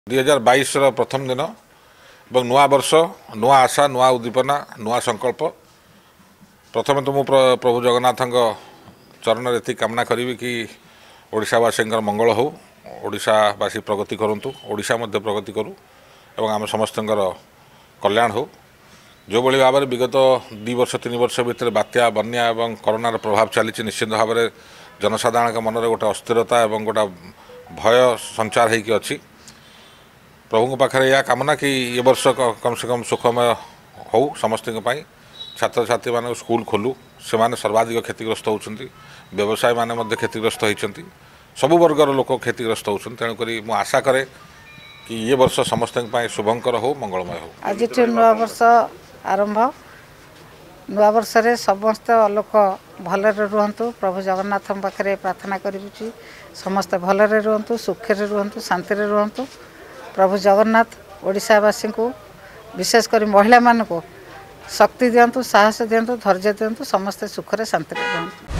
2022 प्रथम दिन और नुआ वर्ष नुआ आशा नुआ उद्दीपना नुआ संकल्प। प्रथम तो मु प्रभु जगन्नाथ चरण ये कामना करी कि ओडिशावासी मंगल हो, ओडिशावासी प्रगति करूँ, ओडिशा मध्य प्रगति करूँ और आम समस्त कल्याण हो। जो भाई भाव में विगत 2 वर्ष 3 वर्ष भितर बात्या बन्या और कोरोनार प्रभाव चली निश्चित भाव में जनसाधारण मन में गोटे अस्थिरता और गोटे भय संचार होगी अच्छी। प्रभु पाखे यह कामना कि ये वर्ष कम से कम सुखमय हो समस्त। छात्र छात्री मान स्कूल खोलू, से माने सर्वाधिक क्षतिग्रस्त होती, व्यवसाय मान क्षतिग्रस्त होती, सबु वर्गर लोक क्षतिग्रस्त होती। तेणुक मुझे आशा करे कि ये वर्ष समस्त शुभंकर हो, मंगलमय हो। आज नुआ वर्ष आरंभ, नुआ वर्ष रे समस्त लोक भलरे रुहतु। प्रभु जगन्नाथ पाखे प्रार्थना करुँच समस्त भलरे रुहतु, सुखे रुहतु, शांति रुहतु। प्रभु जगन्नाथ ओडिशावासी को विशेषकर महिला मान को शक्ति दिंतु, साहस दिंतु, धैर्य दिंतु, समस्ते सुखरे शांति रुहतु।